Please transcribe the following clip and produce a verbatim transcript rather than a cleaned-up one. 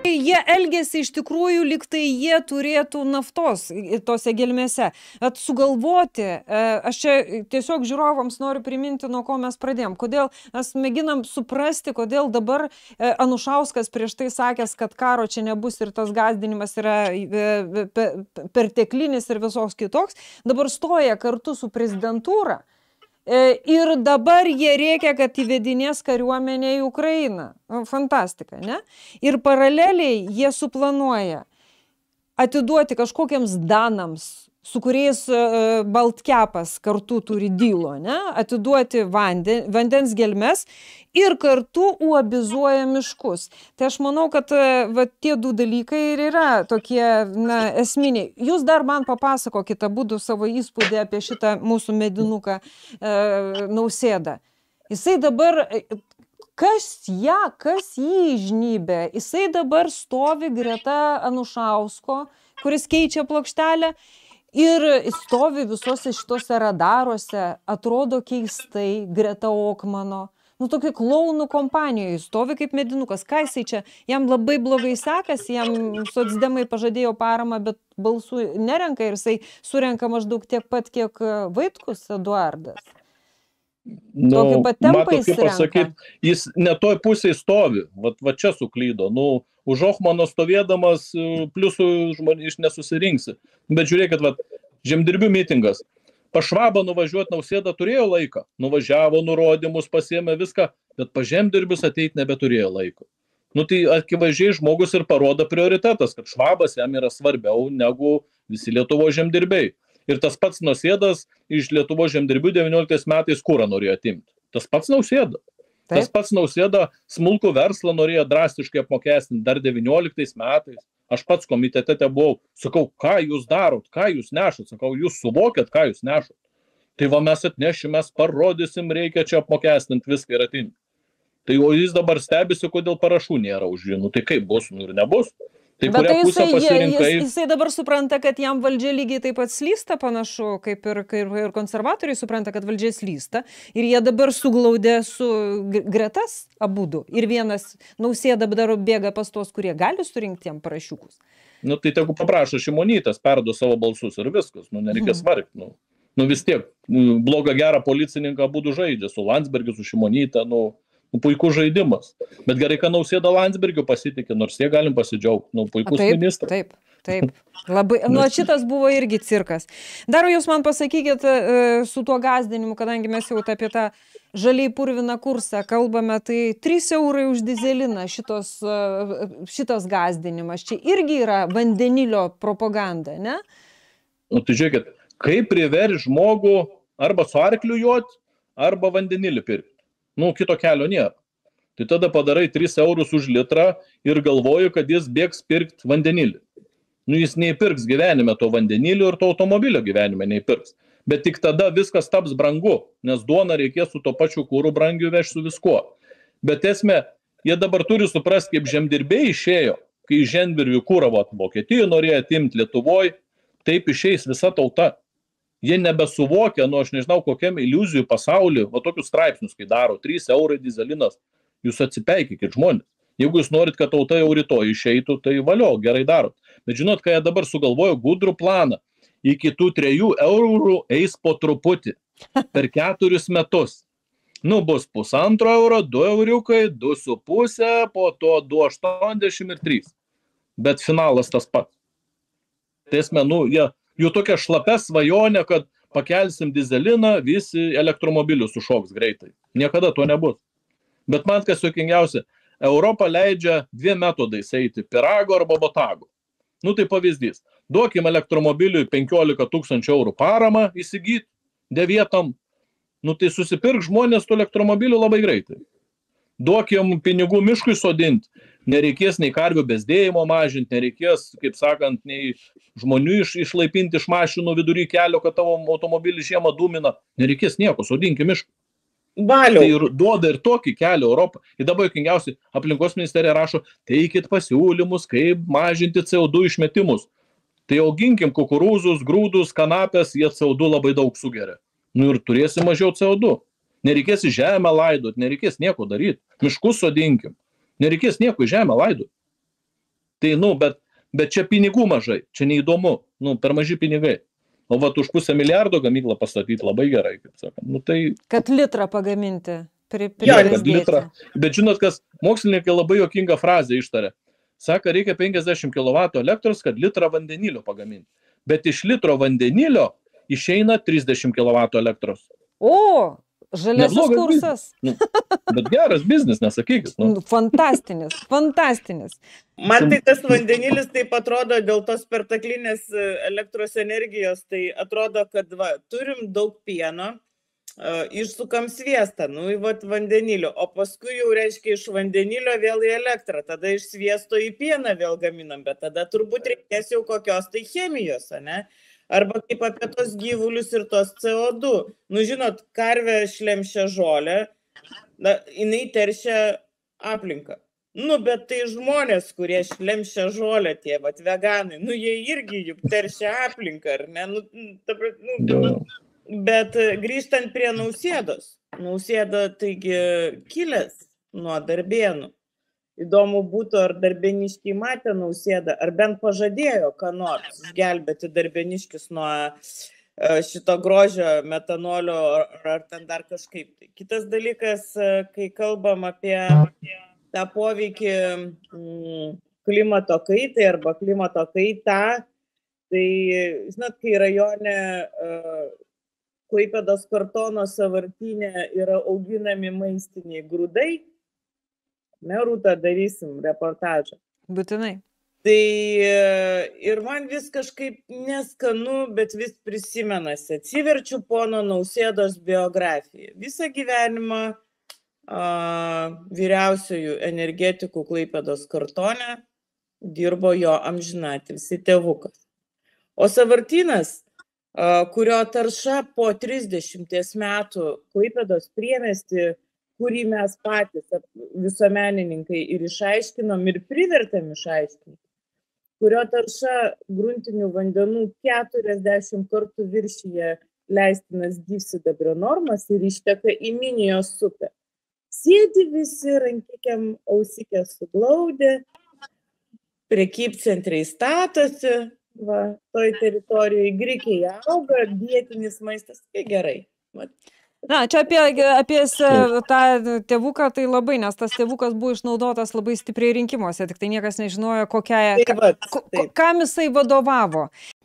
Jie elgėsi iš tikrųjų, lyg tai jie turėtų naftos tose gelmėse. At sugalvoti, aš čia tiesiog žiūrovams noriu priminti, nuo ko mes pradėjom. Kodėl mes mėginam suprasti, kodėl dabar Anušauskas prieš tai sakęs, kad karo čia nebus ir tas gąsdinimas yra perteklinis ir visos kitoks, dabar stoja kartu su prezidentūra. Ir dabar jie rėkia, kad įvedinės kariuomenę į Ukrainą. Fantastika, ne? Ir paraleliai jie suplanuoja atiduoti kažkokiems danams, su kuriais uh, Baltkepas kartu turi dylo, ne? Atiduoti vanden, vandens gelmes ir kartu uobizuoja miškus. Tai aš manau, kad uh, va, tie du dalykai ir yra tokie na, esminiai. Jūs dar man papasakokite abudu savo įspūdį apie šitą mūsų medinuką uh, Nausėdą. Jisai dabar, kas ją, kas jį žnybė, jisai dabar stovi greta Anušausko, kuris keičia plokštelę, ir stovi visose šitose radaruose, atrodo keistai, greta Okmano. Nu, tokia klounų kompanijoje stovi kaip medinukas. Ką jisai čia? Jam labai blogai sekasi, jam socdemai pažadėjo paramą, bet balsų nerenka ir jisai surenka maždaug tiek pat, kiek Vaitkus Eduardas. Nu, matot, kaip pasakyt, jis ne toj pusėje stovi, va, va čia suklydo. Nu, už Ochmano stovėdamas pliusų iš nesusirinksi. Bet žiūrėkit, va, žemdirbių mitingas. Pa Švabą nuvažiuoti Nausėda turėjo laiką. Nuvažiavo, nurodymus, pasiėmė viską, bet pa žemdirbius ateit nebeturėjo laiko. Nu, tai akivaizdžiai žmogus ir parodo prioritetas, kad Švabas jam yra svarbiau negu visi Lietuvos žemdirbiai. Ir tas pats Nausėdas iš Lietuvos žemdirbių devynioliktais metais kurą norėjo atimti. Tas pats Nausėda. Taip. Tas pats Nausėda smulkų verslą norėjo drastiškai apmokestinti dar devynioliktais metais. Aš pats komitete buvau. Sakau, ką jūs darot, ką jūs nešat? Sakau, jūs suvokėt, ką jūs nešat. Tai va mes atnešim, mes parodysim, reikia čia apmokestinti viską ir atimti. Tai o jis dabar stebisi, kodėl parašų nėra už jį. Nu tai kaip bus, nu ir nebus. Tai bet tai jisai, pasirinkai... jis, jisai dabar supranta, kad jam valdžia lygiai taip pat slysta, panašu, kaip ir, kaip ir konservatoriai supranta, kad valdžia slysta. Ir jie dabar suglaudė su gretas abudu. Ir vienas Nausėda dar bėga pas tos, kurie gali surinkti jam parašiukus. Nu tai tegu paprašo Šimonytės, perdu savo balsus ir viskas. Nu nereikės vargti. Nu, nu vis tiek, blogą gerą policininką abudu žaidžia. Su Landsbergiu, su Šimonyte, nu... Nu, puikus žaidimas. Bet gerai, kad Nausėda Landsbergiu pasitikė, nors jie galim pasidžiaugti. Nu, puikus taip, ministras. Taip, taip. Labai, nu, šitas buvo irgi cirkas. Dar jūs man pasakykit su tuo gąsdinimu, kadangi mes jau apie tą žaliai purviną kursą kalbame, tai trys eurai už dizeliną šitos, šitas gąsdinimas. Čia irgi yra vandenilio propaganda, ne? Nu, tai žiūrėkit, kaip priversti žmogų arba su arkliu jot, arba vandenilį pirkti. Nu, kito kelio nėra. Tai tada padarai tris eurus už litrą ir galvoju, kad jis bėgs pirkti vandenilį. Nu, jis neįpirks gyvenime to vandenilio ir to automobilio gyvenime neįpirks. Bet tik tada viskas taps brangu, nes duona reikės su to pačiu kūru brangiu veš su viskuo. Bet esmė, jie dabar turi suprasti, kaip žemdirbiai išėjo, kai žemdirbių kūrą Vokietijoje norėjo atimti Lietuvoje, taip išeis visa tauta. Jie nebesuvokia, nu aš nežinau, kokiam iliuzijų pasauliu, va tokius straipsnius, kai daro, trys eurai dizelinas, jūs atsipeikykit žmonės. Jeigu jūs norit, kad tauta jau rytoj išeitų, tai valio, gerai darot. Bet žinot, ką jie dabar sugalvojo gudrų planą, iki tų trejų eurų eis po truputį, per keturius metus. Nu, bus pusantro euro, du euriukai, du su pusė, po to du aštuoniasdešimt ir trys. Bet finalas tas pats. Tai esmė, nu, jie... Jų tokia šlapia svajonė, kad pakelsim dizeliną, visi elektromobilius sušoks greitai. Niekada to nebus. Bet man kas juokingiausia, Europa leidžia dviem metodais eiti, pirago arba botago. Nu tai pavyzdys, duokim elektromobiliui penkiolika tūkstančių eurų paramą įsigyti devietam, nu tai susipirk žmonės tų elektromobilių labai greitai. Duokim pinigų miškui sodinti, nereikės nei karvių bezdėjimo mažinti, nereikės, kaip sakant, nei žmonių iš, išlaipinti iš mašinų vidury kelio, kad tavo automobilį žiemą dūmina, nereikės nieko, sodinki mišką. Baliau. Tai ir duoda ir tokį kelią Europą. Ir dabar juokingiausiai aplinkos ministerija rašo, teikit pasiūlymus, kaip mažinti C O du išmetimus. Tai auginkim kukurūzus, grūdus, kanapės, jie C O du labai daug sugeria. Nu ir turėsim mažiau C O du. Nereikės į žemę laidot, nereikės nieko daryti. Miškus sodinkim. Nereikės nieko į žemę laidot. Tai, nu, bet, bet čia pinigų mažai, čia neįdomu, nu, per maži pinigai. O vat už pusę milijardo gamyklą pastatyti labai gerai, kaip sakant. Nu, tai... Kad litrą pagaminti. Pri, jo, kad litrą. Bet žinot, kas mokslininkai labai juokingą frazę ištarė. Sako, reikia penkiasdešimt kilovatų elektros, kad litrą vandenilio pagaminti. Bet iš litro vandenilio išeina trisdešimt kilovatų elektros. O, žaliasis Neblogas kursas. Nu, bet geras biznis, nesakykit. Nu. Fantastinis, fantastinis. Man tai tas vandenilis taip atrodo dėl tos perteklinės elektros energijos, tai atrodo, kad va, turim daug pieno, uh, išsukam sviestą, nu į vat, vandenilio, o paskui jau reiškia iš vandenilio vėl į elektrą, tada iš sviesto į pieną vėl gaminam, bet tada turbūt reikės jau kokios tai chemijos, ne? Arba kaip apie tos gyvulius ir tos C O du. Nu, žinot, karvė šlemšia žolę, na, jinai teršia aplinką. Nu, bet tai žmonės, kurie šlemšia žolę, tie, vat, veganai, nu, jie irgi juk teršia aplinką, ar ne? Nu, ta, nu, bet grįžtant prie Nausėdos. Nausėda, taigi, kilęs nuo Darbėnų. Įdomu būtų, ar darbėniškiai matė Nausėdą, ar bent pažadėjo, ką nors išgelbėti darbėniškius nuo šito grožio metanolio, ar, ar ten dar kažkaip. Kitas dalykas, kai kalbam apie tą poveikį klimato kaitai arba klimato kaitą, tai, žinot, kai rajone Klaipėdos Kartono sąvartyne yra auginami maistiniai grūdai, Merūta, darysim reportažą. Būtinai. Tai ir man vis kažkaip neskanu, bet vis prisimenasi. Atsiverčiu pono Nausėdos biografiją. Visą gyvenimą a, vyriausiųjų energetikų Klaipėdos Kartone dirbo jo amžinatilsį tėvukas. O sąvartynas, a, kurio tarša po trisdešimties metų Klaipėdos priemiestį, kurį mes patys visuomenininkai ir išaiškinom ir privertėm išaiškinti, kurio tarša gruntinių vandenų keturiasdešimt kartų viršyje leistinas gyvsidabrio normas ir išteka į Minijos upę. Sėdi visi rankykiam ausikės suglaudę, prekybcentriai statosi, va, toj teritorijoje grikiai auga, vietinis maistas, tai gerai. Va. Na, čia apie, apie tą tėvuką tai labai, nes tas tėvukas buvo išnaudotas labai stipriai rinkimuose, tik tai niekas nežinojo, kokia, Taip, ka, ko, kam jisai vadovavo.